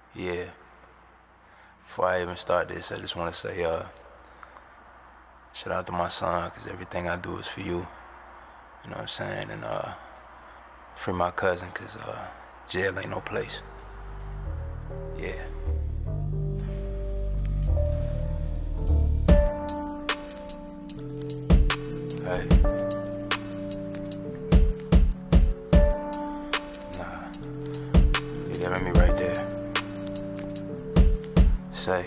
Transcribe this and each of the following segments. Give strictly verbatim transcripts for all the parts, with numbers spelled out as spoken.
Yeah. Before I even start this, I just want to say, uh, shout out to my son, because everything I do is for you. You know what I'm saying? And uh, free my cousin, because uh, jail ain't no place. Yeah. Hey. Nah. You giving me right there. Say.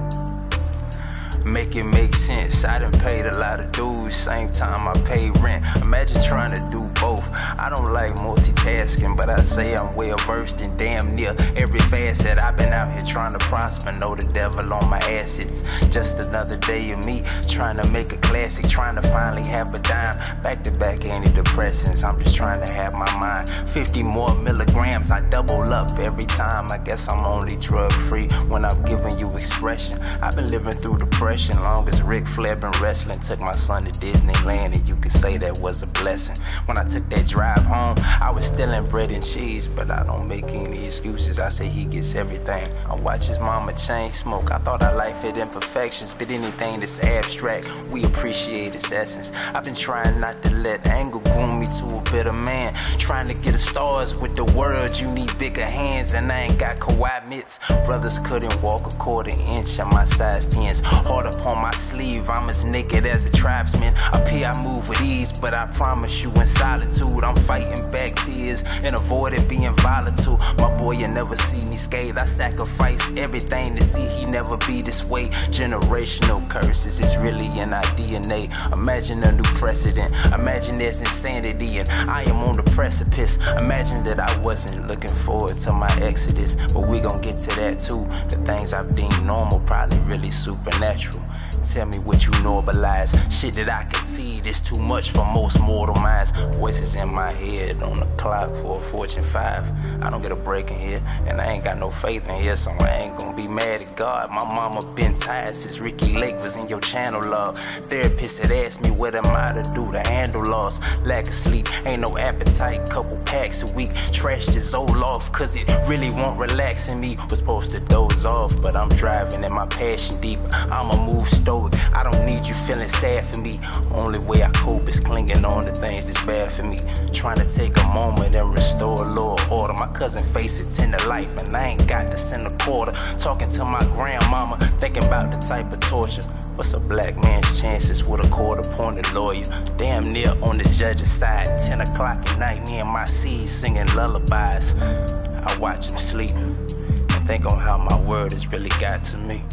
Make it make sense. I done paid a lot of dues, same time I pay rent. Imagine trying to do both. I don't like multitasking, but I say I'm well versed in damn near every facet. I've been out here trying to prosper, know the devil on my assets. Just another day of me trying to make a classic, trying to finally have a dime. Back to back antidepressants, I'm just trying to have my mind. fifty more milligrams, I double up every time. I guess I'm only drug free when I'm giving you expression. I've been living through depression long as Ric Flair been wrestling. Took my son to Disneyland, and you could say that was a blessing. When I took that drive home, I was still in bread and cheese, but I don't make any excuses. I say he gets everything. I watch his mama chain smoke. I thought our life had imperfections, but anything that's abstract, we appreciate its essence. I've been trying not to let anger groom me to a bitter man. Trying to get the stars with the world, you need bigger hands, and I ain't got Kawhi mitts. Brothers couldn't walk a quarter inch on my size tens. Hard upon my sleeve, I'm as naked as a tribesman. Up here I move with ease, but I promise you in solitude, I'm fighting back tears and avoiding being volatile. My boy, you never see me scathe. I sacrifice everything to see he never be this way. Generational curses, it's really in our D N A. Imagine a new precedent. Imagine there's insanity and I am on the precipice. Imagine that I wasn't looking forward to my exodus, but we gon' get to that too. The things I've deemed normal probably really supernatural. Tell me what you normalize. Shit that I can see, this too much for most mortal minds. Voices in my head on the clock for a Fortune five. I don't get a break in here, and I ain't got no faith in here, so I ain't gonna be mad at God. My mama been tired since Ricky Lake was in your channel log. Therapist had asked me what am I to do to handle loss. Lack of sleep, ain't no appetite, couple packs a week. Trash the Zoloft, cause it really won't relax in me. Was supposed to doze off, but I'm driving and my passion deep. I'ma move stoic. I don't need you feeling sad for me. Only way I cope is clinging on to things that's bad for me. Trying to take a moment and restore a little order. My cousin faced a tender life and I ain't got to send a quarter. Talking to my grandmama, thinking about the type of torture. What's a black man's chances with a quarter-pointed lawyer? Damn near on the judge's side. Ten o'clock at night, me and my seeds singing lullabies. I watch him sleep and think on how my word has really got to me.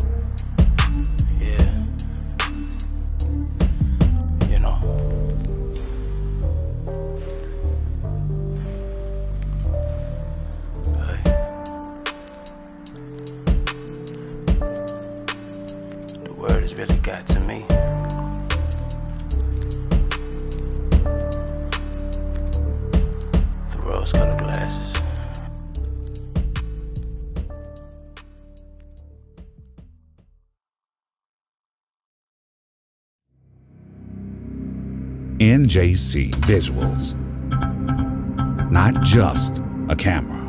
Yeah. You know. Hey. The word has really got to me. The rose-colored glasses. N J C Visuals, not just a camera.